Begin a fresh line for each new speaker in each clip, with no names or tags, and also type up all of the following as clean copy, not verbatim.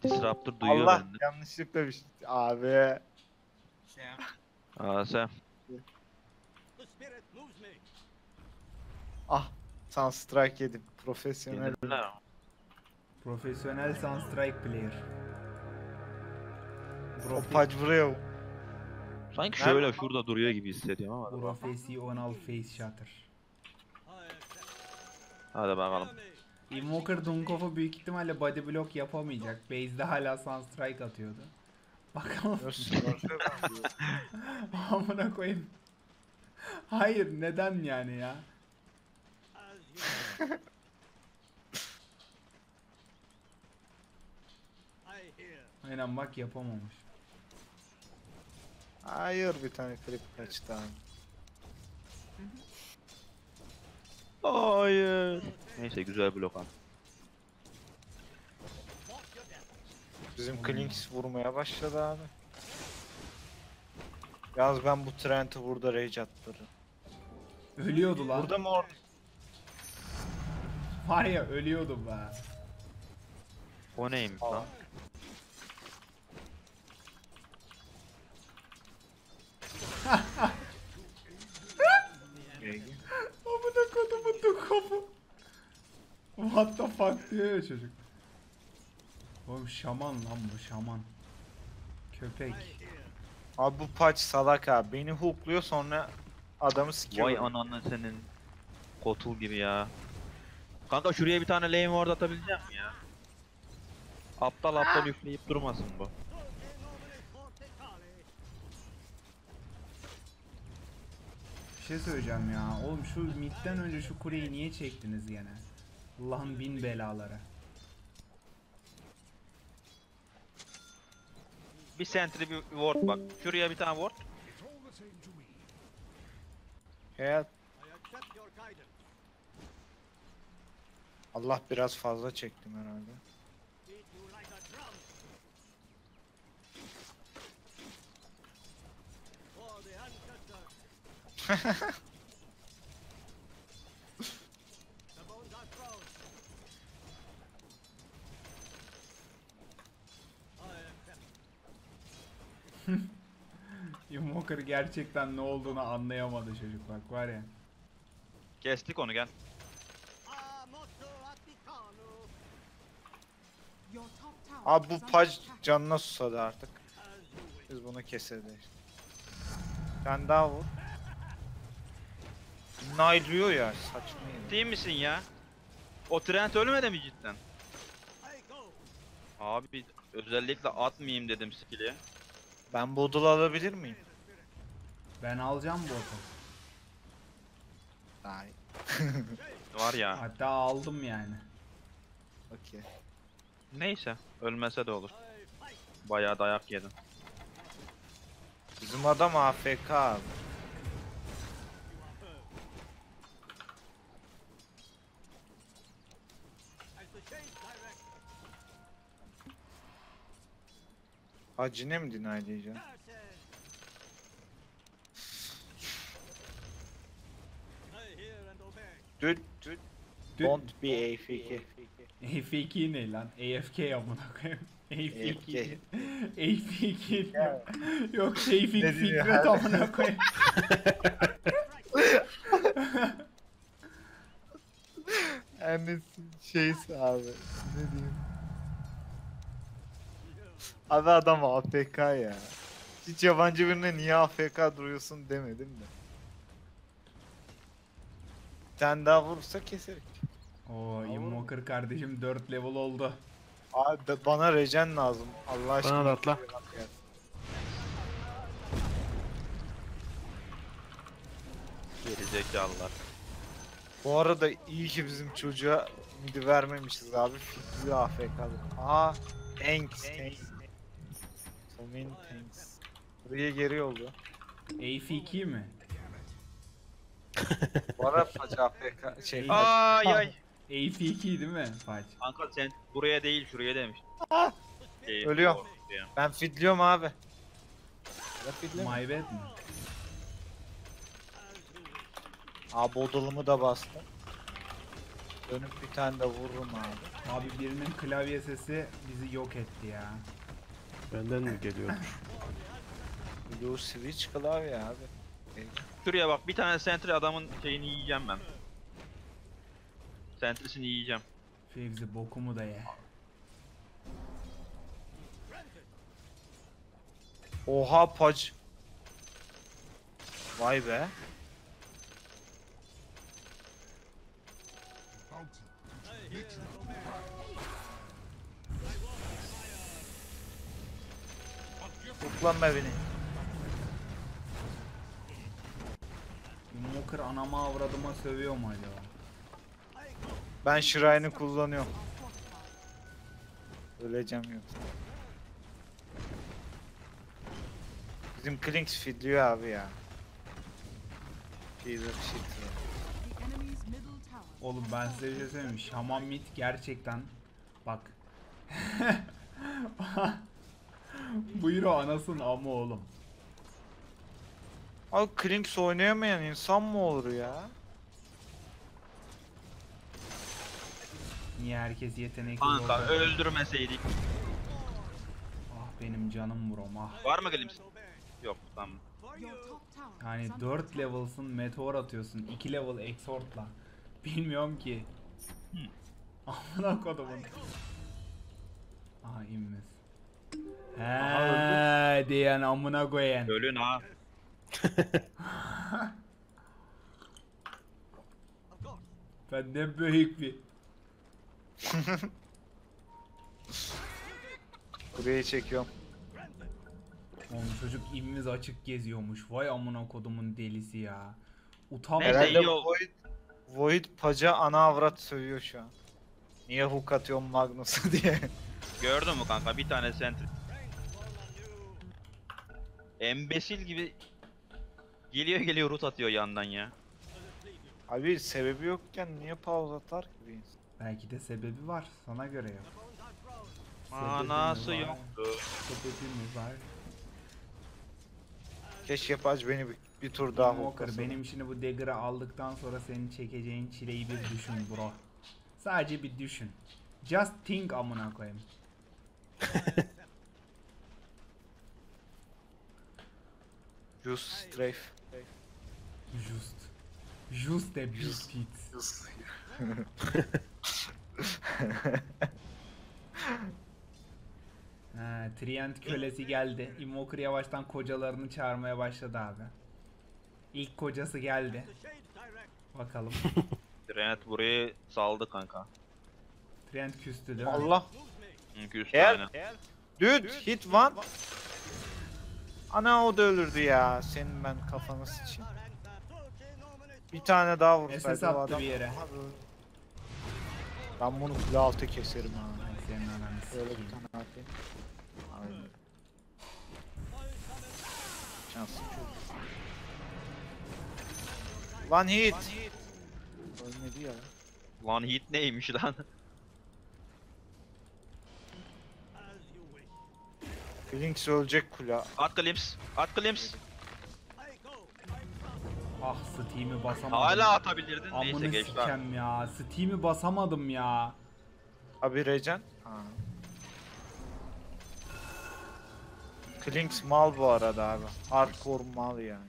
Disruptor duyuyor
Allah
bende.
yanlışlıkla bir şey. Abi.
Aa sen.
Ah. Sunstrike yedim. Profesyonel.
Yenildiler mi?
Profesyonel Sunstrike player.
Topaç buraya.
Sanki
Nerede?
şöyle şurada duruyor gibi hissediyorum ama.
Profesyonel face shutter.
Hadi bakalım.
Invoker Dunkov'u büyük ihtimalle body block yapamayacak. Base'de hala Sunstrike atıyordu. Bakalım. Amına koyayım. Hayır, neden yani ya? Aynen bak, yapamamış.
Hayır, bir tane klip kaçtı abi.
Hayır. Neyse güzel blok at.
Bizim Klinks vurmaya başladı abi. Yalnız ben bu Trent'i burada rage attırırım.
Ölüyordu lan.
Burada mı orada?
Var ya, ölüyordu be.
O neymiş lan?
Amına kodumun Dunkov'u. What the fuck diyor ya çocuk. Oğlum şaman lan bu, şaman. Köpek.
Abi bu paç salak abi. Beni hookluyor, sonra adamı sikiyor.
Vay ananı senin. Kotul gibi ya. Kanka şuraya bir tane lane ward atabilecek mi ya? Aptal aptal üfleyip durmasın bu.
Bir şey söyleyeceğim ya. Oğlum şu midden önce şu kuleyi niye çektiniz gene? Allah'ın bin belaları.
Bir sentry bir ward bak. Şuraya bir tane ward.
Evet. Allah, biraz fazla çektim herhalde.
Invoker gerçekten ne olduğunu anlayamadı çocuk, bak var ya.
Kestik onu gel.
Abi bu paç canına susadı artık. Biz bunu keseriz işte. Ben daha vur. Naylıyor ya, saçma ya.
Değil misin ya? O Trent ölmedi mi cidden? Abi özellikle atmayayım dedim skill'i.
Ben Boodle'ı alabilir miyim?
Ben alacağım botu.
Hayır.
Var ya.
Hatta aldım yani.
Okey.
Neyse ölmese de olur. Bayağı dayak yedim.
Bizim adam AFK abi. Hacine mi deny diyeceğim? Dude, don't be AFK.
AFK ne lan? AFK amına koyayım. AFK.
AFK.
AFK diyor. Yok Tevfik
Ne diyor
Fikret
abi?
amına koyayım.
Annesi şeysi abi. Ne diyeyim? Abi adam AFK ya. Hiç yabancı birine niye AFK duruyorsun demedim de. Bir tane daha vurursa keserik.
Oo, Invoker kardeşim 4 level oldu.
Abi bana regen lazım. Allah aşkına.
Bana da atla.
Geri zekalılar.
Bu arada iyi ki bizim çocuğa midi vermemişiz abi. Fikri AFK'lı. Aa, tanks. So many tanks. Buraya geri yoldu.
AFK mi?
Bana paç AFK şey.
Ay ay.
AFK değil mi Faç?
Kanka sen buraya değil şuraya demiş.
Ölüyorum.
Doğru ya.
Ben fidliyorum abi. Ya fidliyorum.
My bad mi?
Abi odalımı da bastım. Dönüp bir tane de vururum abi.
Abi birinin klavye sesi bizi yok etti ya.
Benden mi geliyormuş?
Blue switch klavye abi.
Şuraya bak, bir tane sentry adamın şeyini yiyeceğim ben. Sentry'sini yiyeceğim.
Fevzi bokumu da ye.
Oha pac. Vay be. Tuklanma beni.
Invoker anama avradıma sövüyor mu acaba?
Ben Shrine'ı kullanıyorum. Öleceğim yoksa. Bizim Klinks fidliyor abi ya. Fever shit ya.
The enemy's middle tower.
Oğlum ben size bir şey söyleyeyim mi? Şaman Mit gerçekten bak. Buyur o anasın ama oğlum.
Abi Klinks oynayamayan insan mı olur ya?
Niye herkes yetenekli
Kanka
oldu?
öldürmeseydik.
Ah benim canım brom ah.
Var mı Glimpse? Yok, tamam.
Your top tower.
Yani
is under
4
attack.
level'sın meteor atıyorsun 2 level exhort'la. Bilmiyorum ki. Amına kodumun. Aha inmez. He diyen amına koyayım.
Ölün ha.
Ben de büyük bir.
Burayı çekiyorum.
Oğlum çocuk immiz açık geziyormuş. Vay amına kodumun delisi ya. Utanma.
Neyse,
Herhalde
iyi ol.
Void paca ana avrat sövüyor şu an. Niye hook atıyorum Magnus'u diye.
Gördün mü kanka, bir tane sentry. Embesil gibi geliyor root atıyor yandan ya.
Abi sebebi yokken niye pause atar ki bir insan?
Belki de sebebi var. Sana göre yok.
Manası
Sebebi mi var?
yoktu.
Sebebi mi var?
Keşke pac beni bir tur daha
Walker
hooklasın.
benim şimdi bu dagger'ı aldıktan sonra senin çekeceğin çileyi bir düşün bro. Sadece bir düşün. Just think amına koyayım.
Just strafe.
Just a big tits. Ha, Trient kölesi geldi. Invoker yavaştan kocalarını çağırmaya başladı abi. İlk kocası geldi. Bakalım.
Trent burayı saldı kanka.
Trient küstü değil mi?
Allah.
Çünkü üst
Eğer,
tane.
dude hit one. Ana o da ölürdü ya. Senin ben kafanı sıçayım. Bir tane daha vursaydı
SS
o
attı
adam.
bir yere.
Aha, öldü. Ben bunu kule altı keserim ha.
Ay senin ananı
Böyle bir
sikeyim.
tane atayım. Aynen. Şanslı çocuk. One hit. Ölmedi ya.
Lan hit neymiş lan?
Blinks ölecek kule.
At Glimpse. At Glimpse.
Ah Steam'i basamadım.
Hala atabilirdin. Neyse
Amını
geç lan.
sikem ya. Steam'i basamadım ya.
Abi Regen. Ha. Klinks mal bu arada abi. Hardcore mal yani.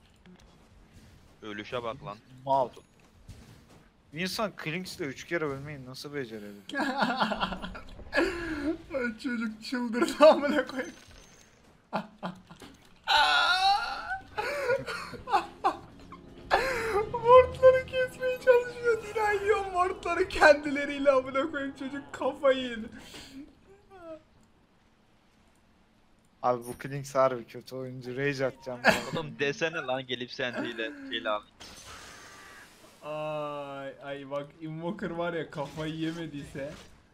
Ölüşe bak lan.
Mal. Bir insan Klinks'le 3 kere ölmeyi nasıl becerebilir?
Ay çocuk çıldırdı amına koyayım. Mortları kesmeye çalışıyor. Direnliyor mortları kendileriyle amına koyayım çocuk kafayı yedi.
Abi bu Klinks harbi kötü oyuncu. Rage atacağım.
Oğlum desene lan, gelip sentiyle şeyle al.
Ay bak Invoker var ya kafayı yemediyse.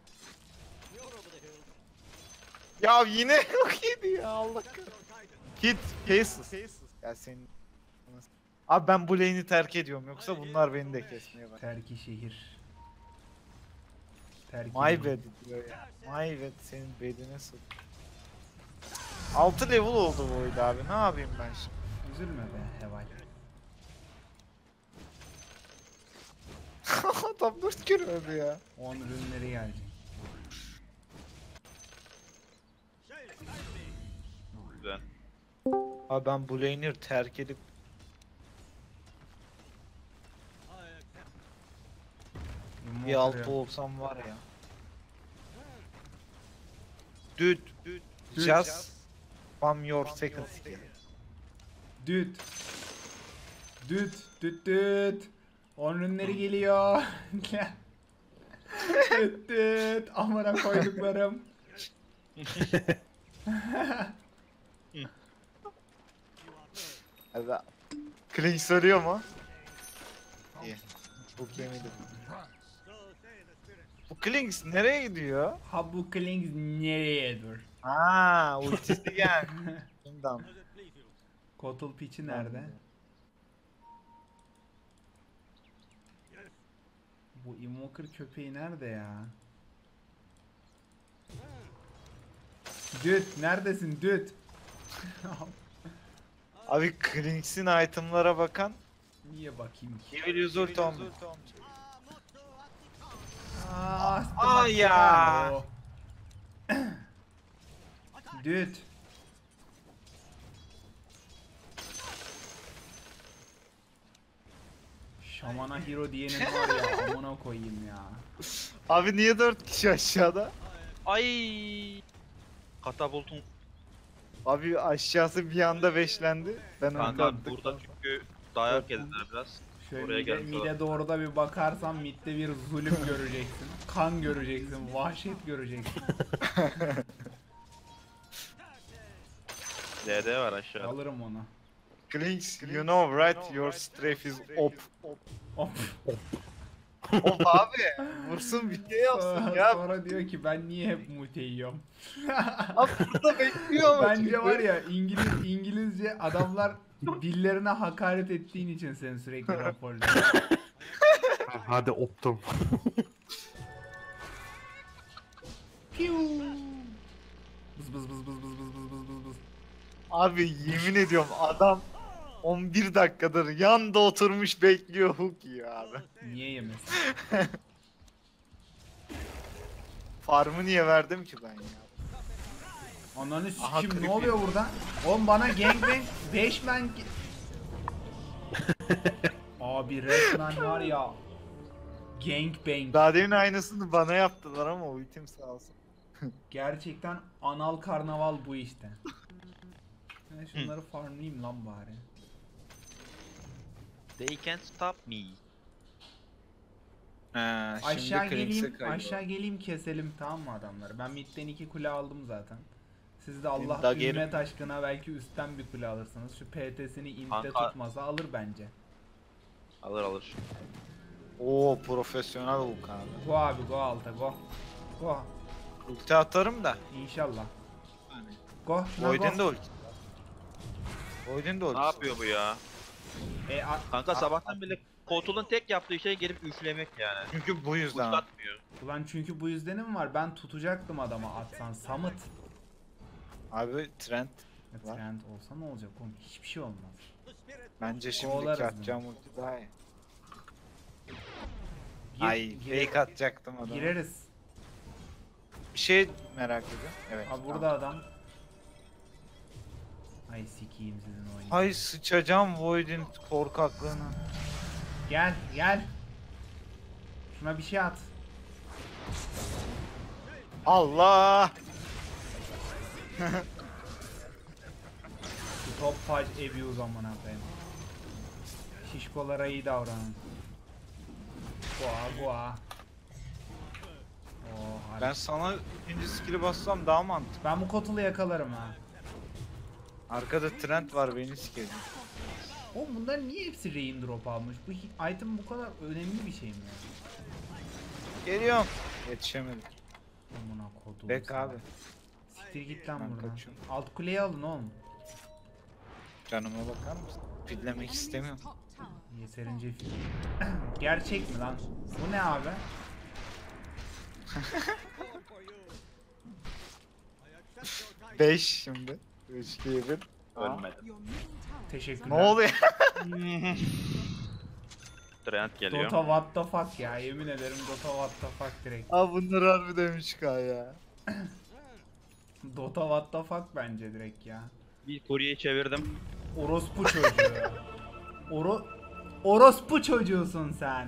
Ya yine yok yedi ya Allah kahretsin. Hit cases. Ya senin... Abi ben bu lane'i terk ediyorum yoksa bunlar beni de kesmeye bak.
Terki şehir. Terki
My bad diyor ya. My bad senin bedine sok. 6 level oldu bu oyunda abi. Ne yapayım ben şimdi?
Üzülme be Heval.
Adam 4 kere öldü ya.
10 ürünleri gelecek.
Güzel.
Abi ben bu lane'i terk edip bir
Invoker
altı
yok.
olsam var ya. Dude,
Dude.
just spam your second skill.
Düt. Düt. Düt düt. 10 ürünleri geliyor. Düt düt. Amına koyduklarım.
Abi Klink soruyor mu? İyi. Bu gemiydi. Bu Klink nereye gidiyor?
Ha bu Klings nereye dur?
Aa, ultisi gel. Bundan.
Kotul piçi nerede? Bu Invoker köpeği nerede ya? Düt neredesin düt?
Abi Klinks'in itemlara bakan
Niye bakayım ki?
He will use ult on me.
Aa
ya.
Düt. Şamana hero diyenin var ya amına koyayım ya.
Abi niye 4 kişi aşağıda?
Ay. Katapultun
Abi aşağısı bir anda beşlendi. Ben
kanka
önden
burada çünkü dayak yediler biraz.
Şöyle
Oraya
mide,
gelmiş
mide doğru da bir bakarsan midde bir zulüm göreceksin. Kan göreceksin, vahşet göreceksin.
DD var aşağıda.
Alırım onu.
Klinks, you know right, your strafe is op.
Hop.
Op abi. Vursun bir şey yapsın
Sonra,
ya.
sonra diyor ki ben niye hep mute yiyorum?
Abi burada bekliyor ama.
Bence var ya İngilizce adamlar dillerine hakaret ettiğin için seni sürekli raporluyor.
Hadi optum.
Piu. Bız bız bız bız bız bız bız bız bız bız.
Abi yemin ediyorum adam 11 dakikadır yanda oturmuş bekliyor hook yiyor abi.
Niye yemesin?
Farmı niye verdim ki ben ya?
Ananı
Aha,
sikim ne
creepy.
oluyor burada? Oğlum bana gangbang 5 man Abi resmen var ya gangbang
Daha demin aynısını bana yaptılar ama ultim sağ olsun.
gerçekten anal karnaval bu işte. Ben şunları farmlayayım lan bari.
They can't stop me.
Aşağı geleyim keselim tamam mı adamları? Ben midden 2 kule aldım zaten. Siz de Allah
Dagger-
ümmet aşkına belki üstten bir kule alırsınız. Şu PT'sini inte
Kanka-
tutmasa alır bence.
Alır alır.
Oo profesyonel hook abi.
Go abi go alta go. Go.
Ulti atarım da.
İnşallah. Go şuna
Void'in
go.
de ulti. Void'in de ulti.
Ne yapıyor bu ya? Kanka sabahtan beri Kotul'un tek yaptığı şey gelip üflemek yani.
Çünkü bu yüzden.
Uç atmıyor.
Ulan çünkü bu yüzdenim var. Ben tutacaktım adama atsan. Samut.
Abi trend. Var.
Trend olsa ne olacak oğlum? Hiçbir şey olmaz.
Bence şimdi
Kovalarız
atacağım ulti daha iyi.
Gir-
Ay
gir-
fake atacaktım adama.
gireriz.
Bir şey merak ediyorum. Evet.
Ha burada adam. Ay sikiyim sizin oyunu.
Hay sıçacağım Void'in korkaklığına.
Gel gel. Şuna bir şey at.
Allah!
Şu top page abuse amına koyayım. Şişkolara iyi davranın. Goa goa. Oh,
Ben sana ikinci skill'i bassam daha mantıklı.
ben bu kotulu yakalarım ha.
Arkada trend var beni sikelim.
Oğlum bunlar niye hepsi raindrop almış? Bu item bu kadar önemli bir şey mi ya?
Geliyorum. Yetişemedim.
Amına kodum.
Bek abi.
Siktir git lan
Ben
buradan.
kaçıyorum.
Alt kuleyi alın oğlum.
Canıma bakar mısın? Fidlemek istemiyorum.
Top tower.
Yeterince film. Gerçek mi lan? Bu ne abi?
Beş şimdi. 3 2 1.
Ölmedi.
Your middle tower.
Teşekkürler.
Ne oluyor?
Trent geliyor.
Dota what the fuck ya, yemin ederim Dota what the fuck direkt.
Abi bunlar harbi demiş ya.
Dota what the fuck bence direkt ya.
Bir Kore'yi çevirdim.
Orospu çocuğu. Orospu çocuğusun sen.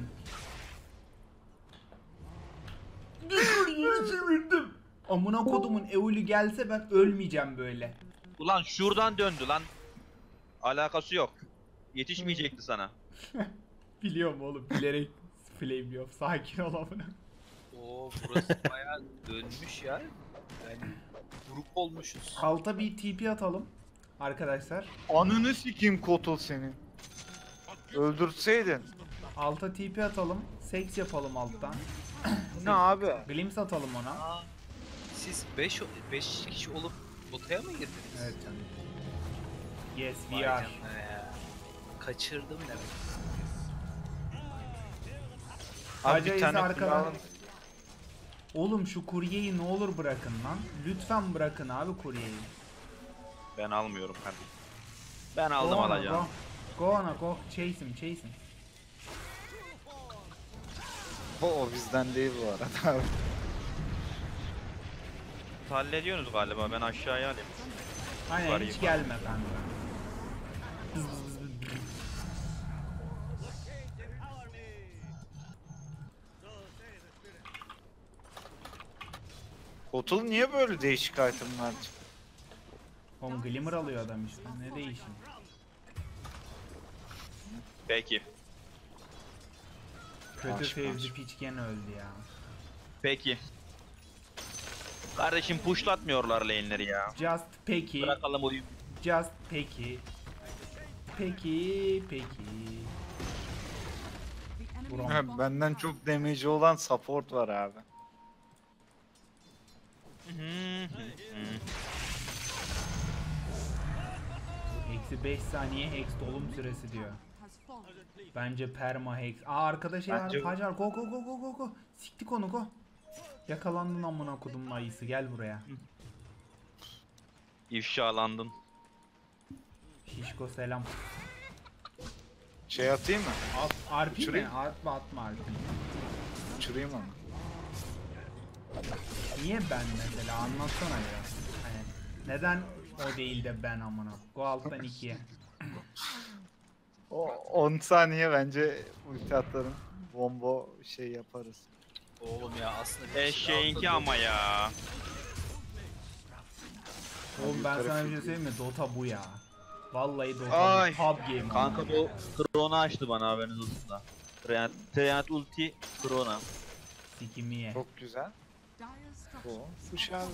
Yeni çevirdim. Amına kodumun Eulü gelse ben ölmeyeceğim böyle.
Ulan şuradan döndü lan. Alakası yok. Yetişmeyecekti sana.
Biliyorum oğlum, bilerek flameliyorum. Sakin ol amına.
Oo burası bayağı dönmüş ya. Yani grup olmuşuz.
Alta bir TP atalım arkadaşlar.
Ananı sikeyim Kotul senin. Öldürseydin.
Alta TP atalım. Seks yapalım alttan.
Ne abi?
Glimpse atalım ona.
Aa, siz 5 kişi olup potaya mı girdiniz?
Evet canım. Yes
Vay
we are.
canına ya. Kaçırdım demek.
Abi
Acayip
bir tane
arkadan.
kulağın-
Oğlum şu kuryeyi ne olur bırakın lan. Lütfen bırakın abi kuryeyi.
Ben almıyorum kardeşim. Ben aldım
Go ona,
alacağım.
Go ona go. Chase him chase him.
O bizden değil bu arada.
Hallediyorsunuz galiba, ben aşağıya alayım.
Aynen
Var
hiç
iyi.
gelme kanka.
Kotul niye böyle değişik itemler çıktı?
Oğlum glimmer alıyor adam işte. Ne değişim?
Peki.
Kötü
Aşk
Fevzi
aşk.
piç gene öldü ya.
Peki. Kardeşim pushlatmıyorlar lane'leri ya.
Just peki.
Bırakalım oyun.
Just peki. Peki.
The
Buram.
enemy's bottom
Benden
tower
çok damage'i olan support var abi.
Eksi 5 saniye hex dolum süresi diyor.
has fallen.
Bence perma hex. Aa arkada şey var.
Bence-
Hacer go go go go go go. Siktik onu go. Yakalandın amına kodumun ayısı, gel buraya.
İfşalandın.
Şişko selam.
Şey atayım mı?
At RP mi?
Uçurayım.
Atma RP.
Uçurayım onu.
Niye ben mesela, anlatsana biraz. Hani neden o değil de ben amına. Go alttan 2'ye.
O 10 saniye bence ulti atarım. Bombo şey yaparız.
Oğlum ya aslında bir kişi
Eşeğinki
alsa
ama ya.
Oğlum ben
yukarı
sana bir şey
fırlayayım.
söyleyeyim mi? Dota bu ya. Vallahi Dota
Ay.
bu. Pub game.
Kanka
amına.
bu Krona açtı bana, haberiniz olsun da. Trent ulti Krona.
Sikimi ye.
Çok güzel.
Dire
Bu.
structures.
Kuş abi.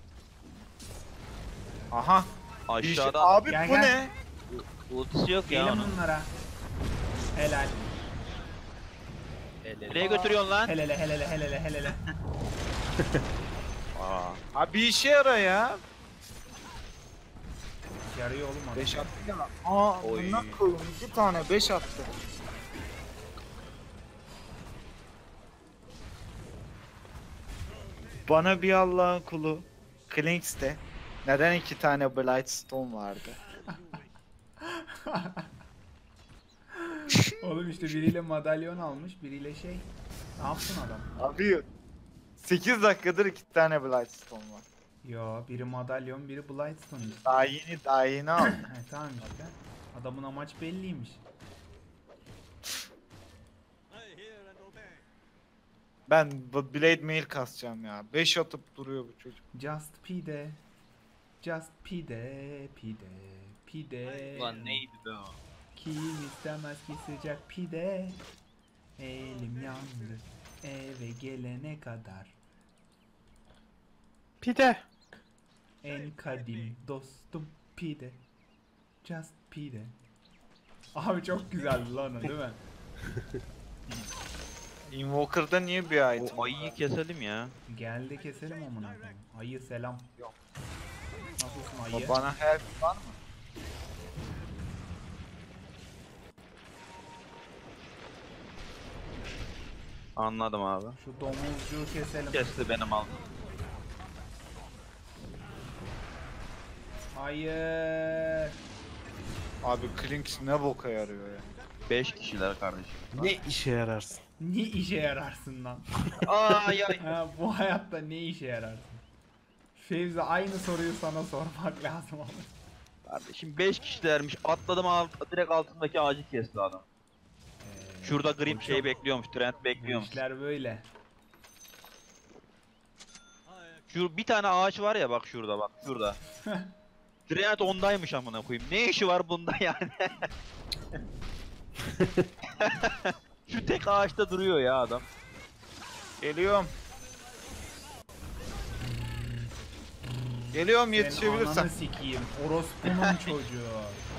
Aha. bir şey-
Aşağıda
Abi
Gel,
bu
gel.
ne?
ultisi yok ya
Gelin
onun.
bunlara. Helal.
Nereye götürüyorsun lan?
Helele helele helele helele.
Aa.
Abi bir işe yara ya.
Yarıyor oğlum adam.
5 attı ya. Aa
Oy.
bundan koyun 2 tane 5 attı. Bana bir Allah'ın kulu Clinks'te neden 2 tane Blightstone vardı?
Oğlum işte biriyle madalyon almış, biriyle şey. Ne yapsın adam?
Abi 8 dakikadır 2 tane Blightstone var.
Yo, biri madalyon, biri Blightstone işte.
Daha yeni aldım.
He tamam işte. Adamın amaç belliymiş.
Ben bu Blade Mail kasacağım ya. 5 atıp duruyor bu çocuk.
Just pide. Just pide, pide, pide.
Ulan neydi be o?
Kim istemez ki sıcak pide. Elim yandı eve gelene kadar.
Pide.
En kadim dostum pide. Just pide. Abi çok güzeldi lan o, değil mi?
Invoker'da niye bir item?
O ayıyı keselim ya.
Geldi keselim amına koyayım. Ayı selam. Nasılsın ayı?
Bana help var mı?
Anladım abi.
Şu domuzcuğu keselim.
Kesti benim aldım.
Ayı.
Abi Clinks ne boka yarıyor ya.
5 kişiler kardeşim.
Ne işe yararsın?
Ne işe yararsın lan?
Ay ay.
Ha, bu hayatta ne işe yararsın? Fevzi aynı soruyu sana sormak lazım ama.
Kardeşim 5 kişilermiş. Atladım direkt altındaki ağacı kesti adam. Şurada grip şey bekliyormuş. Trent
Bu
bekliyormuş.
işler böyle.
Şu bir tane ağaç var ya bak şurada bak şurada. Trent ondaymış amına koyayım. Ne işi var bunda yani? Şu tek ağaçta duruyor ya adam.
Geliyorum. Geliyorum
Senin
yetişebilirsem.
ananı sikeyim. Orospunun çocuğu.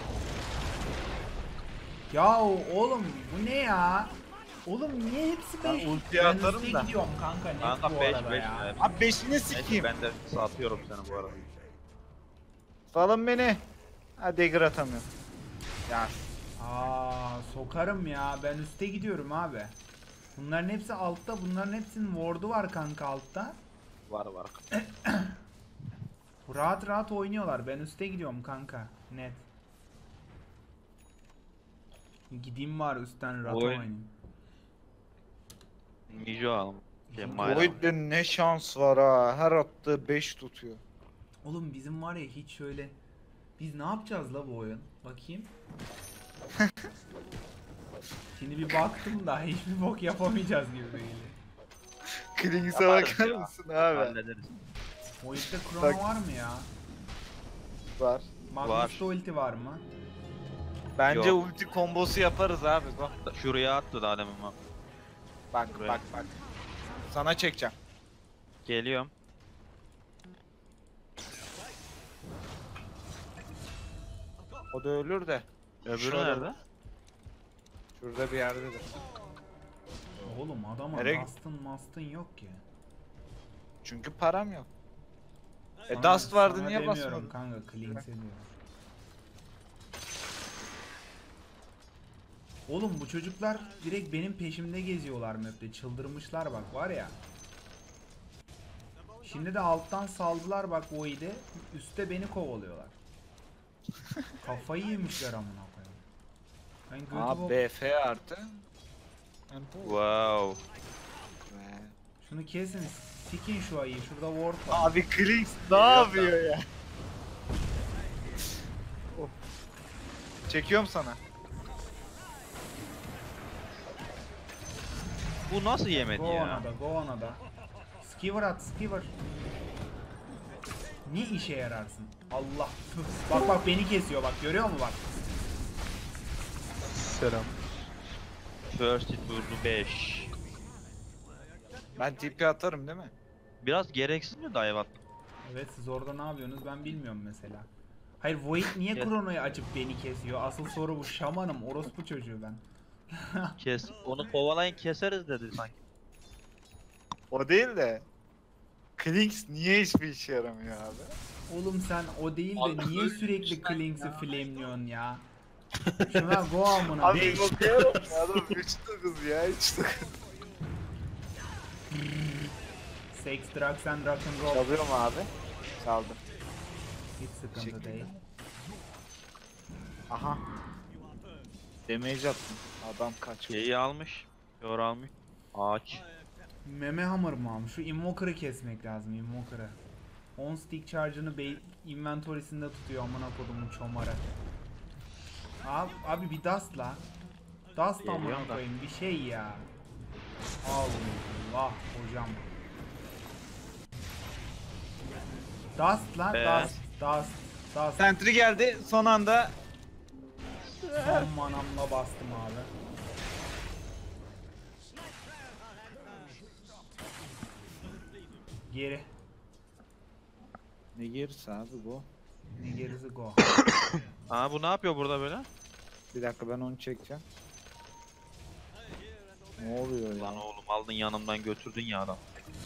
Ya oğlum bu ne ya? Oğlum niye hepsi
Ben
5?
ultiyi atarım
üste
da.
gidiyorum kanka net
Kanka
bu
5
arada
5.
ya.
Abi beşini
Neyse
sikeyim.
ben de satıyorum seni bu arada.
Salın beni. Ha dagger atamıyorum. Ya
Sokarım ya. Ben üste gidiyorum abi. Bunların hepsi altta. Bunların hepsinin ward'u var kanka altta.
Var var.
Rahat rahat oynuyorlar. Ben üste gidiyorum kanka. Net. Gideyim var üstten rahat
Oyun.
oynayayım.
Nijo alım. Şey, Mayra.
Void'de ne şans var ha. Her attığı 5 tutuyor.
Oğlum bizim var ya hiç şöyle... Biz ne yapacağız la bu oyun? Bakayım. Şimdi bir baktım da hiçbir bok yapamayacağız gibi geliyor.
Klings'e
Yaparız
bakar
ya.
mısın abi?
Hallederiz.
Oyunda krono
Bak.
var mı ya?
Var.
Magnus'ta ulti var mı?
Bence
Yok.
ulti kombosu yaparız abi. Bak
Şuraya attı daha demin bak.
bak
Buraya.
bak bak. Sana çekeceğim.
Geliyorum.
O da ölür de.
Öbürü
Şöyle.
nerede?
Şurada bir yerdedir.
Oğlum adama
Nereye-
mastın yok ki.
Çünkü param yok.
Sana-
Dust vardı
sana
niye
demiyorum
basmadın?
kanka Klings'e diyorum. Oğlum bu çocuklar direkt benim peşimde geziyorlar map'te. Çıldırmışlar bak var ya. Şimdi de alttan saldılar bak Void'e. Üste beni kovalıyorlar. Kafayı yemişler amına koyayım. Ben götü
Aa
bok-
BF artı.
Wow.
Şunu kesin. Sikin şu ayıyı. Şurada ward var.
Abi Klings ne yapıyor ya? Of. Çekiyorum sana.
Bu nasıl yemedi
Go
ya?
ona da, go ona da. Skiver at, skiver. Ne işe yararsın? Allah. Tüh. Bak bak beni kesiyor bak. Görüyor musun bak?
Selam.
First hit vurdu 5.
Ben TP atarım değil mi?
Biraz gereksiz mi dive attım?
Evet siz orada ne yapıyorsunuz ben bilmiyorum mesela. Hayır Void niye
Gel.
kronoyu açıp beni kesiyor? Asıl soru bu. Şamanım, orospu çocuğu ben.
Kes. Onu kovalayın keseriz dedi sanki.
O değil de. Klings niye hiçbir işe yaramıyor abi?
Oğlum sen o değil de
Abi
niye
öyle
sürekli Klings'i flameliyorsun ya? Şuna go amına.
Abi bakıyorum ya adam 3-9 ya 3-9.
Sex, drugs and rock and roll.
Çalıyorum abi. Çaldım.
Hiç sıkıntı
Teşekkür
değil.
Aha. Damage attım. Adam kaçıyor.
Şeyi almış. Yor almış. Ağaç.
Meme hammer mı almış? Şu invoker'ı kesmek lazım invoker'ı. 10 stick charge'ını inventory'sinde tutuyor amına kodumun çomarı. Abi bir dust la. Dust
Geliyorum
amına
da.
koyayım bir şey ya. Allah hocam. Dust lan
Be.
dust.
Sentry geldi son anda.
Son manamla bastım abi. Geri.
Ne gerisi abi bu?
Ne gerisi go.
Aa bu ne yapıyor burada böyle?
Bir dakika ben onu çekeceğim. Ne oluyor
Lan
ya?
oğlum aldın yanımdan götürdün ya adam.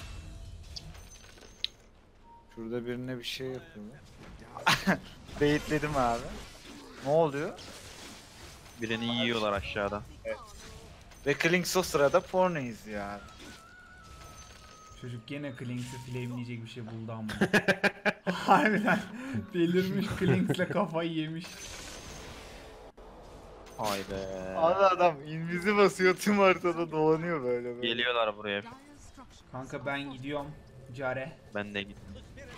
Şurada birine bir şey yapıyor. Baitledim abi. Ne oluyor?
Birini yiyorlar aşağıda.
Ve Klings o sırada porno izliyor abi.
Çocuk gene Klings'i flameleyecek bir şey buldu ama. Harbiden delirmiş Klings'le kafayı yemiş.
Haydi.
Abi adam invizi basıyor tüm haritada dolanıyor böyle.
Geliyorlar buraya.
Dire structures.
Kanka ben gidiyorum. Care.
Ben de gittim.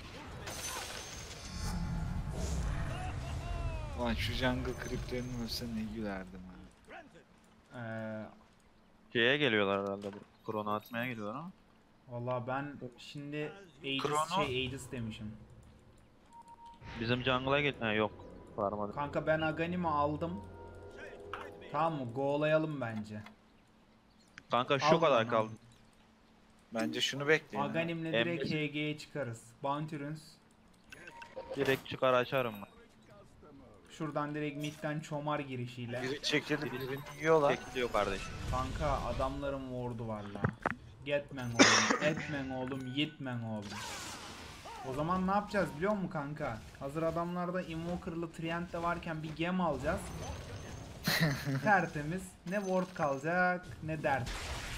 Lan şu jungle creeplerini ölse ne gülerdim ha.
Ee,
Şeye geliyorlar herhalde bu. Krono atmaya geliyorlar ama.
Valla ben şimdi
Krono-
Aegis demişim.
Bizim jungle'a gel... Ha yok. Varmadı.
Kanka ben Aghanim'i aldım. Tamam mı? Go'layalım bence.
Kanka şu
Aldım
kadar
onu.
kaldı.
Bence şunu bekleyin. ha.
Aghanim'le direkt HG'ye çıkarız. Bounty Runes.
Direkt çıkar açarım ben.
Şuradan direkt midden çomar girişiyle.
Biri çekilip birini yiyorlar.
Çekiliyor kardeşim.
Kanka adamların ward'u var la. Getmen oğlum, etmen oğlum, yitmen oğlum. O zaman ne yapacağız biliyor musun kanka? Hazır adamlarda Invoker'lı Treant de varken bir gem alacağız. Tertemiz. Ne ward kalacak ne dert.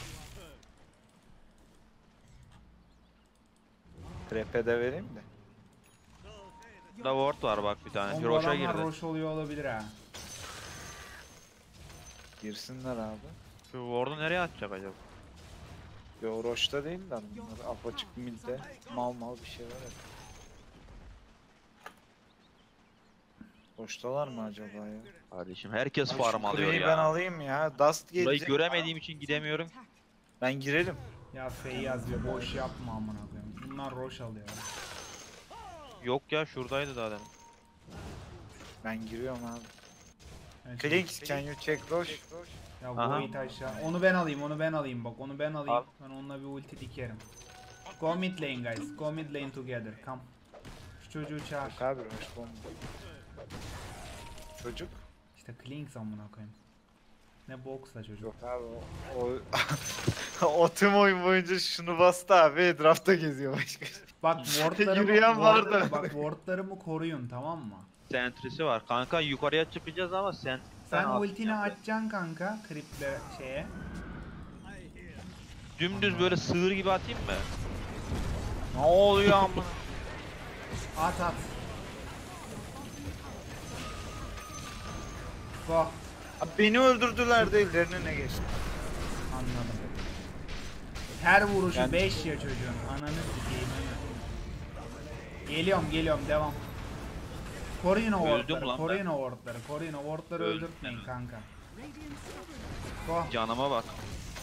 Trap'e de vereyim de.
Da ward var bak bir tane.
Oğlum bu
Hiroş'a
adamlar
girdi.
Rosh oluyor olabilir ha.
Girsinler abi.
Şu ward'u nereye atacak acaba?
Yo Roche'da değil de bunlar apaçık midde mal bir şey var ya. Roche'dalar mı acaba ya?
Kardeşim herkes
Abi
farm
şu
alıyor
kuleyi
ya.
ben alayım ya. Dust
Burayı
gelecek.
göremediğim için gidemiyorum.
Ben girelim.
Ya Feyyaz bir boş yapma amına koyayım. Bunlar Rosh alıyor.
Yok ya şuradaydı daha demin.
Ben giriyorum abi.
Evet,
Clinks, can you check Roche?
Ya
Aha.
Void aşağı. Onu ben alayım, onu ben alayım bak. Onu ben alayım.
Al.
Ben onunla bir ulti dikerim. Go mid lane guys. Go mid lane together. Come. Şu çocuğu çağır.
Yok abi Roche bomba. Çocuk?
İşte Klinks amına koyayım. Ne boxla çocuk.
Yok abi o tüm oyun boyunca şunu bastı abi etrafta geziyor başka.
Bak wardlarımı,
Yürüyen vardı.
bak wardlarımı koruyun tamam mı?
Sentrisi var. Kanka yukarıya çıkacağız ama
Sen ultini açacaksın kanka kriple şeye.
Dümdüz böyle sığır gibi atayım mı?
Ne oluyor amına?
At at. Go.
Abi beni öldürdüler de ellerine ne geçti?
Anladım. Her vuruşu
Yani-
5 ya çocuğun. Ananı sikeyim hemen. Geliyorum devam. Koruyun o
Öldüm
wardları,
lan
koruyun o wardları, koruyun o wardları
Öldüm
öldürtmeyin
ben.
kanka.
Radiant structures.
Go.
Canıma bak.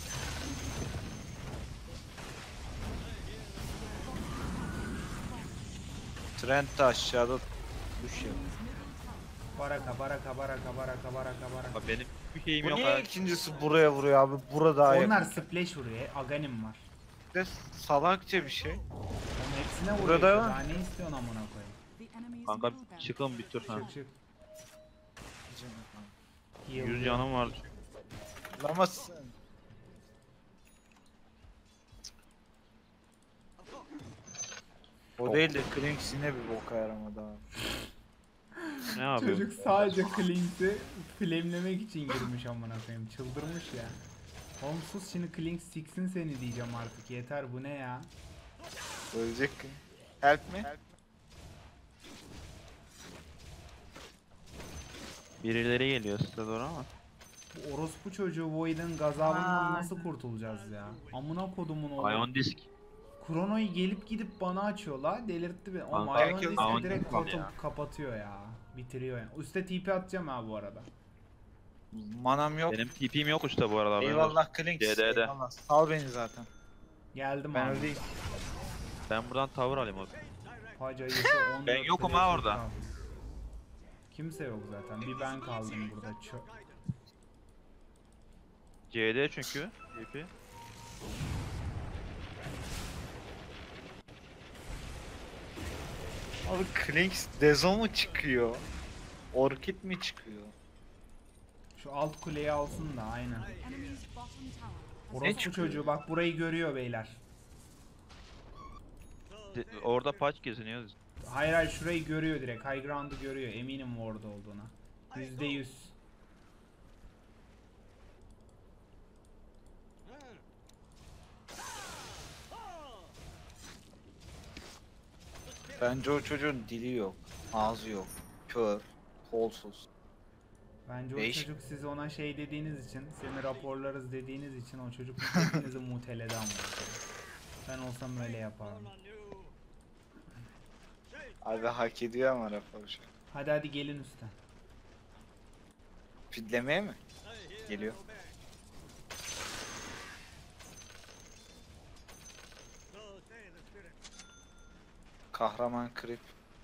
Trent de aşağıda düşüyor.
Baraka.
Bak benim bir şeyim
Bu
yok.
niye
ha.
ikincisi buraya vuruyor abi? Burada ayak.
Onlar splash vuruyor. Aghanim var.
de salakça bir şey.
Onun hepsine vuruyor.
Burada
işte,
var.
daha ne istiyorsun amına koyayım?
The enemy's
Kanka
middle barracks.
çıkın bir tur ha.
Çık.
100
Heal.
canım var.
Ama o değil de Klinks yine bir boka yaramadı abi.
Ne yapıyor?
Çocuk sadece Klinks'i flamelemek için girmiş amına koyayım. Çıldırmış ya. Oğlum sus şimdi Klinks siksin seni diyeceğim artık. Yeter bu ne ya?
Ölecek ki. Help me.
Birileri geliyor size doğru ama.
Bu orospu çocuğu Void'in gazabından nasıl kurtulacağız ya? Amına kodumun oğlu.
Ion disk.
Krono'yu gelip gidip bana açıyor la. Delirtti beni. O
Kanka,
Ion
herkes
Disk'i
Ion
direkt
Disk al ya.
kapatıyor ya. Bitiriyor yani. Üste TP atacağım ha bu arada.
Manam yok.
Benim TP'm yok işte bu arada.
Eyvallah Klinks.
DD'de.
Eyvallah. Sal beni zaten.
Geldim
Ben
abi.
öldeyim.
Ben buradan tavır alayım o zaman.
Hacayısı 14
Ben yokum
player
ha orada.
kaldı. Kimse yok zaten. Bir ben kaldım burada.
CD çünkü. TP.
Abi Klinks Dezo mu çıkıyor? Orchid mi çıkıyor?
Şu alt kuleyi alsın da aynen.
Enemy's bottom tower.
Orospu
çıkıyor?
çocuğu bak burayı görüyor beyler.
Orada patch geziniyoruz.
Hayır şurayı görüyor direkt. High ground'u görüyor. Eminim orada olduğuna. %100.
Bence o çocuğun dili yok. Ağzı yok. Kör. Kolsuz.
Bence o
Değişik.
çocuk siz ona şey dediğiniz için, seni raporlarız dediğiniz için o çocuk hepinizi muteledi ama. Ben olsam öyle yapardım.
Abi hak ediyor ama raporu şu an.
Hadi gelin üstten.
Fidlemeye mi? Geliyor. Kahraman Creep.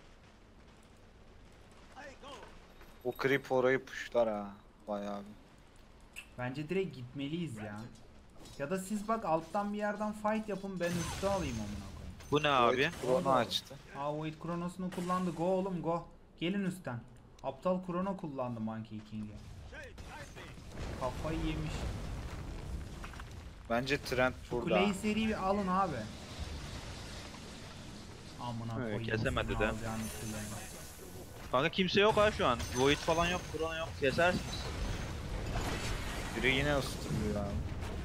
O Creep orayı puşlar ha. Bayağı bir.
Bence direkt gitmeliyiz ya. Ya da siz bak alttan bir yerden fight yapın, ben üstü alayım amına koyayım.
Bu ne abi?
Chrono açtı.
Aa Void Kronos'unu kullandı. Go oğlum go. Gelin üstten. Aptal Krono kullandı Monkey King'e. Kafayı yemiş.
Bence trend
Şu
burada.
kuleyi seri bir alın abi. Amına
Evet,
koyayım.
kesemedi
sizin
de.
alacağınız kuleyi.
Kanka kimse yok ha şu an. Void falan yok, Chrono yok. Kesersiniz.
Biri yine ısıtılıyor abi.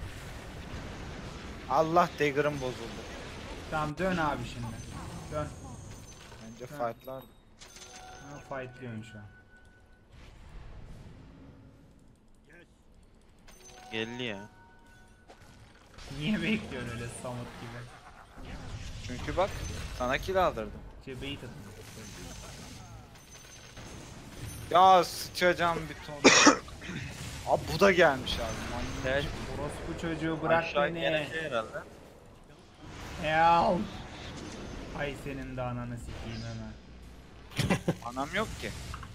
Allah dagger'ım bozuldu.
Tamam dön abi şimdi. Dön.
Bence
Ha.
fightlar.
Ha, fightlıyorsun şu an.
Geldi ya.
Niye bekliyorsun öyle Samut gibi?
Çünkü bak sana kill aldırdım.
Cebeyi takın.
Ya sıçacağım bir ton. Abi bu da gelmiş abi. Manyak.
Evet.
Orospu çocuğu bırak
Aşağı
beni.
gelen şey herhalde.
Help. Ay senin de ananı sikeyim hemen.
Anam yok ki.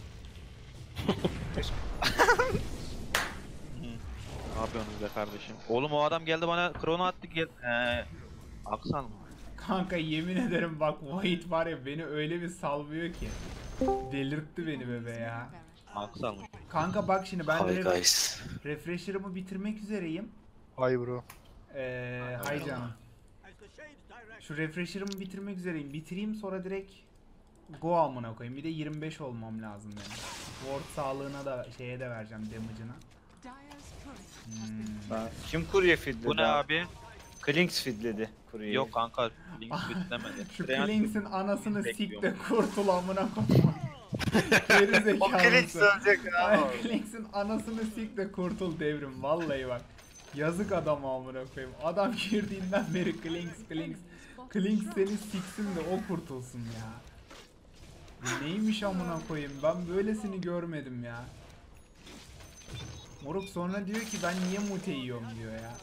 Ne yapıyorsunuz be kardeşim? Oğlum o adam geldi bana Chrono attı gel. Aksan mı?
Kanka yemin ederim bak Void var ya beni öyle bir salmıyor ki. Delirtti beni bebe ya.
Aksanmış.
Kanka bak şimdi ben
Hi
de
guys.
refresher'ımı bitirmek üzereyim.
Hay bro.
Hay canım. Şu refresher'ımı bitirmek üzereyim. Bitireyim sonra direkt go amına koyayım. Bir de 25 olmam lazım benim. Ward sağlığına da şeye de vereceğim damage'ına.
Dyer's turret.
Ben- Kim kurye feedledi?
Bu ne abi?
Klinks feedledi kuryeyi.
Yok kanka. Links bitlemedi.
Şu
Treant-
Klings'in anasını sik
Bekliyorum.
de kurtul amına koyayım. Geri
O Klinks
zekalısı.
ölecek abi.
Klings'in anasını sik de kurtul devrim. Vallahi bak. Yazık adam amına koyayım. Adam girdiğinden beri Klinks. Klinks seni siksin de o kurtulsun ya. Bu neymiş amına koyayım? Ben böylesini görmedim ya. Moruk sonra diyor ki ben niye mute yiyorum diyor ya.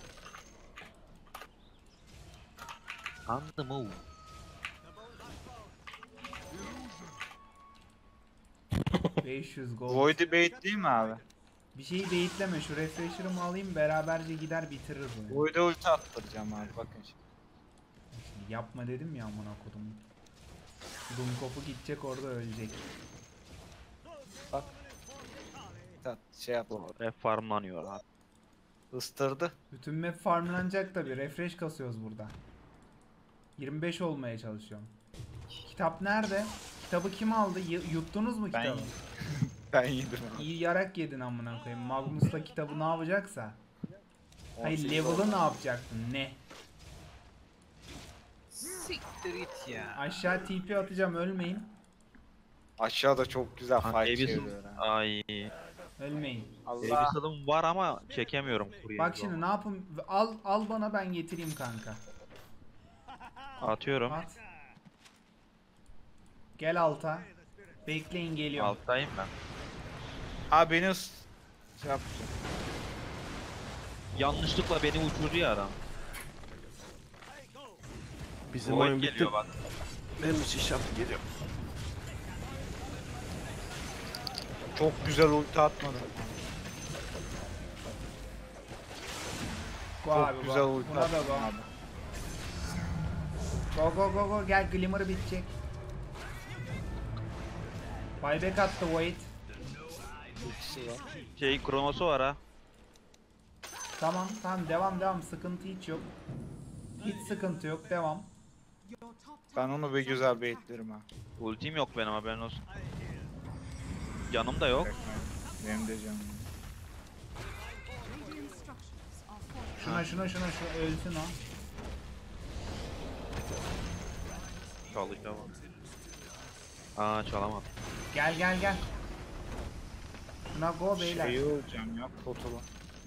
On the move.
$500 gold.
Void'i bait değil mi abi?
Bir şeyi beyitleme, şu refresher'ımı alayım beraberce gider bitiririz oyunu.
Void'e ulti attıracağım abi bakın şimdi.
Şimdi yapma dedim ya amına kodum. Dumkop'u gidecek orada ölecek.
Şey yaptı.
Ref farmlanıyor abi.
Istırdı.
Bütün map farmlanacak tabi, refresh kasıyoruz burada. 25 olmaya çalışıyorum. Kitap nerede? Kitabı kim aldı? Yuttunuz mu
Ben
kitabı?
Ben yedim abi.
İyi yarak yedin amına koyayım. Magnus'la kitabı ne yapacaksa. Hayır
18
level'ı
oldu.
ne yapacaktın? Ne?
Siktir git ya.
Aşağı TP atacağım, ölmeyin.
Aşağıda çok güzel
Kanka
fight
Abyssal.
çeviriyor ha.
Ay.
Ölmeyin.
Allah.
Abyssal'ım var ama çekemiyorum kuryeyi.
Bak şimdi ne yapayım? Al bana, ben getireyim kanka.
Atıyorum.
At. Gel alta. Bekleyin, geliyorum.
Alttayım ben.
Abi beni şey yapacak.
Yanlışlıkla beni uçurdu ya adam.
Bizim
Void
oyun bitti.
geliyor bak.
Benim için şap geliyor.
Çok güzel ulti atmadı.
Go
Çok
abi,
güzel
go.
ulti
Buna da
attın
go.
abi.
Go gel, Glimmer bitecek. Buyback attı Void.
Ultisi var.
Şey kronosu var ha.
Tamam devam, sıkıntı hiç yok. Hiç sıkıntı yok, devam.
Your top
Ben
tower
onu bir güzel baitlerim ha.
Ultim yok benim, haberin olsun. Canım da yok.
Benim de canım.
radiant structures are fortified.
Şuna ölsün o.
Çalacağım. Aa çalamadım.
Gel. Şuna go beyler.
Şey olacağım ya potala.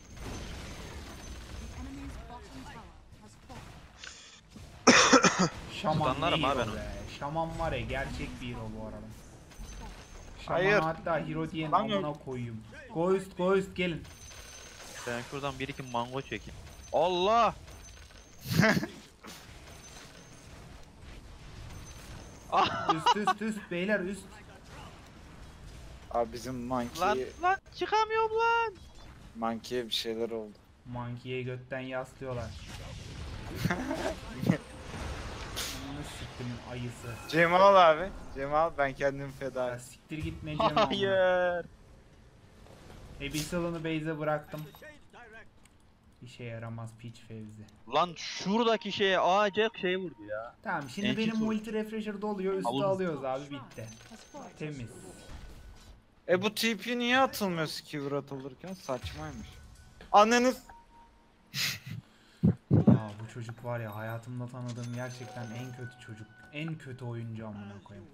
The enemy's bottom tower has fallen.
Şaman
Stunlarım
ne
ha
hero
ben
be. Şaman var ya gerçek bir hero bu arada. Şaman
Hayır.
hatta hero diye
Lan
amına koyayım. Go üst gelin.
Ben şuradan bir iki mango çekeyim. Allah! Ah!
Üst beyler üst.
Abi bizim
Lan
monkey,
lan çıkamıyorum lan.
monkey'e bir şeyler oldu.
Monkey'e götten yaslıyorlar. Bunu siktimin ayısı.
Cemal abi. Cemal ben kendimi feda
Ya
et.
siktir gitme Cem ama.
Hayır.
Abyssal'ını base'e bıraktım. İşe yaramaz piç fevzi.
Lan şuradaki şeye ağacak şey vurdu ya.
Tamam şimdi
Enki
benim
tur.
multi refresher doluyor üstü
Alın.
alıyoruz abi bitti.
Has fallen.
Temiz.
Bu TP niye atılmıyor skewer atılırken? Saçmaymış. Anneniz.
Aa bu çocuk var ya hayatımda tanıdığım gerçekten en kötü çocuk. En kötü oyuncu amına koyayım.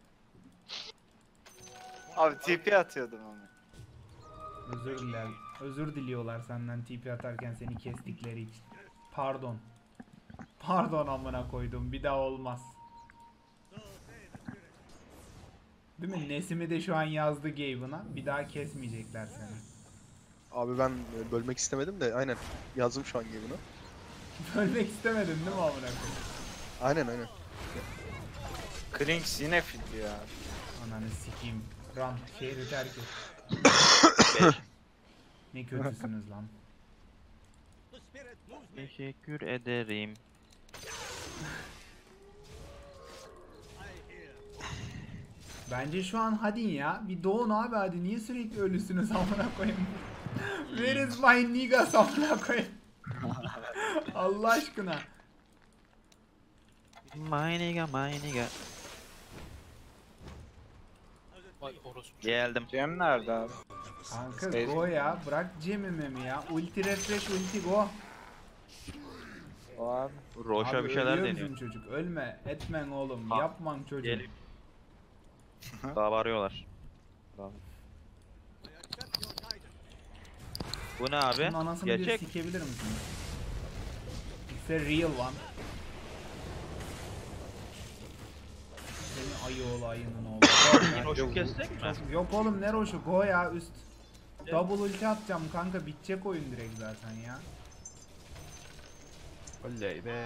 Abi TP atıyordum ama.
Özür diliyorlar senden TP atarken seni kestikleri için. Pardon. Pardon amına koydum bir daha olmaz. Değil mi? Nesimi de şu an yazdı Gabe'ına. Bir daha kesmeyecekler seni.
Abi ben bölmek istemedim de aynen yazdım şu an bunu.
Bölmek istemedin değil mi amına koyayım?
Aynen.
Klinks yine fil ya.
Ananı sikeyim. Run. Şehri terk et. Ne kötüsünüz lan.
Teşekkür ederim.
Bence şu an hadi ya. Bir doğun abi hadi. Niye sürekli ölüsünüz amına koyayım? Where is my niggas amına koyayım? Allah aşkına.
My nigga.
Vay orospu.
Geldim.
Cem nerede abi?
Kanka
Space-
go ya. Bırak Cem'imi ya. Ulti refresh ulti go.
O abi.
Roşa
Abi
bir şeyler
ölüyor
deniyor.
bizim çocuk. Ölme. Etmen oğlum.
Ha,
Yapman çocuğum.
Gelip. Daha varıyorlar. Bu ne abi?
Bunun anasını bir
Gerçek.
sikebilir misiniz? It's a real one. Senin ayı oğlu ayının oğlu.
Yine hoşu kessek mi?
Yok oğlum ne roşu go ya üst. Double ulti atacağım kanka bitecek oyun direkt zaten ya.
Oley be.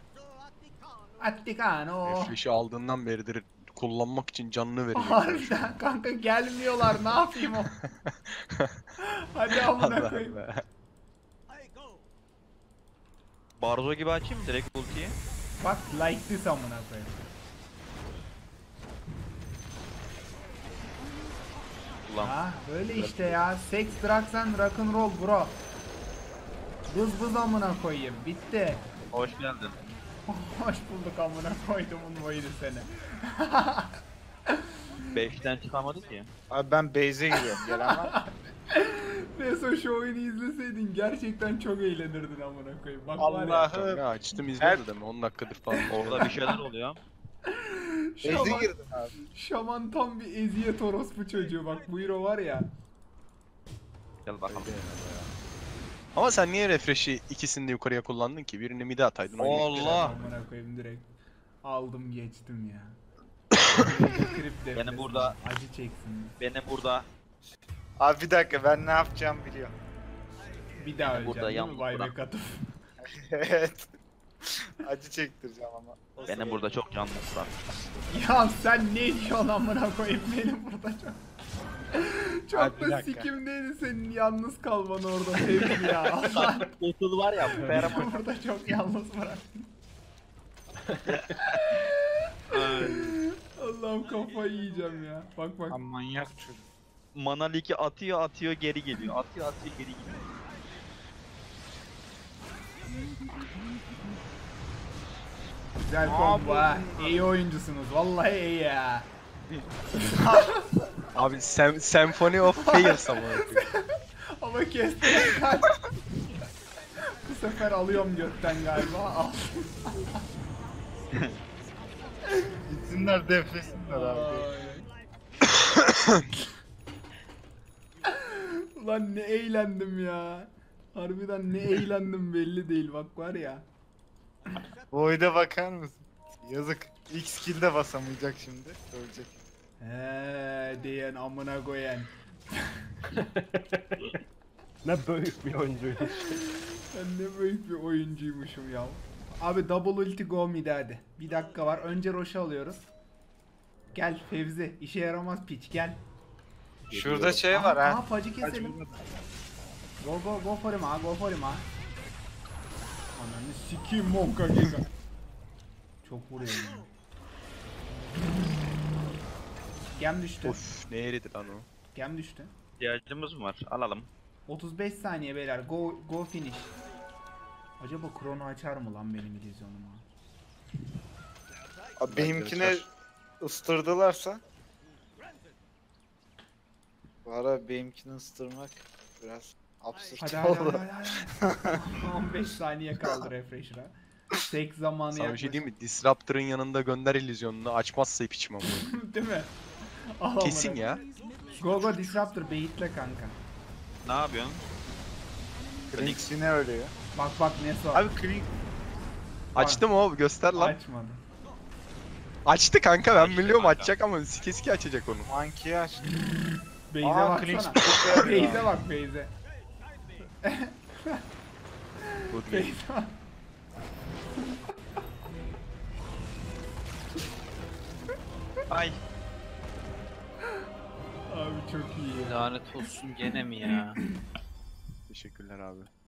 Attikano.
Refresh'i aldığından beridir kullanmak için canını veriyor.
Harbiden kanka gelmiyorlar ne yapayım o. Hadi amına
Allah
koyayım.
be.
Barzo gibi açayım mı direkt ultiyi?
Bak like this amına koyayım.
Ulan.
Ha böyle işte ya. Sex, drugs and rock'n'roll bro. Bız bız amına koyayım. Bitti.
Hoş geldin.
Hoş bulduk amına koydumun boyunu seni.
5'ten çıkamadı ki.
Abi ben base'e gidiyorum. Gelen var mı?
Neyse şu oyunu izleseydin gerçekten çok eğlenirdin amına koyayım. Bak var ya.
Allah'ım.
Ya açtım izliyordu değil mi? 10 dakikadır falan.
Orada bir şeyler oluyor.
Base'e
Şaman,
girdim abi.
Şaman tam bir eziyet orospu çocuğu bak bu hero var ya.
Gel bakalım.
Ama sen niye refresh'i ikisini de yukarıya kullandın ki? Birini mid'e ataydın. o yine-
Allah!
Amına koyayım direkt. Aldım geçtim ya. Krip
Beni
deflesin,
burada-
acı çeksin.
Beni burada
Abi bir dakika ben ne yapacağımı biliyorum.
Bir daha
Beni burada
öleceğim değil mi?
yalnız
Buyback atıp.
Evet. Acı çektireceğim ama.
beni burada çok yalnız bırak.
Ya sen ne diyorsun amına koyayım benim burada çok. Çok
Abi bir
da
dakika.
sikimdeydi senin yalnız kalman orada Fevzi ya. Allah
Otul var ya.
beni burada çok yalnız bıraktın. Allah'ım kafayı yiyeceğim ya. Bak bak.
Lan manyak çocuk.
Mana League'i atıyor geri geliyor. Atıyor geri gidiyor.
Güzel
Ne
combo ha.
yapıyorsun
İyi oyuncusunuz. Vallahi iyi ya.
Abi Symphony of Fails ama.
Ama kestim kaç. Bu sefer alıyorum götten galiba. Al.
Gitsinler deflesinler abi.
Ay. Ulan ne eğlendim ya. Harbiden ne eğlendim belli değil bak var ya.
Void'e bakar mısın? Yazık. X skill'de basamayacak şimdi. Ölecek.
Diyen amına koyan.
Ne büyük bir oyuncuymuş.
Ben ne büyük bir oyuncuymuşum ya. Abi double ulti go mid hadi. Bir dakika var. Önce Roş'u alıyoruz. Gel Fevzi. İşe yaramaz piç gel.
Şurada şey var ha.
Aha pacı keselim. Go for him ha. Go for him ha. Ananı sikeyim monka giga. Çok vuruyor yani. Gem düştü.
Of ne eridi lan o.
Gem düştü.
İhtiyacımız mı var? Alalım.
35 saniye beyler. Go finish. Acaba krono açar mı lan benim illüzyonuma?
Abi benimkine ıstırdılarsa. Bu ara benimkini ıstırmak biraz absürt
Hadi
oldu.
hadi. 15 saniye kaldı refresh'e. Tek zamanı
Sana bir
yaklaşık.
şey diyeyim mi? Disruptor'ın yanında gönder illüzyonunu açmazsa hiç içmem.
Değil mi? Al
Kesin
amına.
ya.
Go Disruptor beyitle kanka.
Ne yapıyorsun?
Klinx yine ölüyor.
Bak Neso.
Abi Klinx
Açtım o göster lan.
Açmadı.
Açtı kanka ben
Açtı
biliyorum
kanka.
açacak ama sike açacak onu.
Monkey'i açtı.
Beyze
Aa Klinx
baksana.
çok yarıyor.
Beyze bak Beyze.
Good game.
Beyze bak.
Ay.
Abi çok iyi ya.
Lanet olsun gene mi ya?
Teşekkürler abi.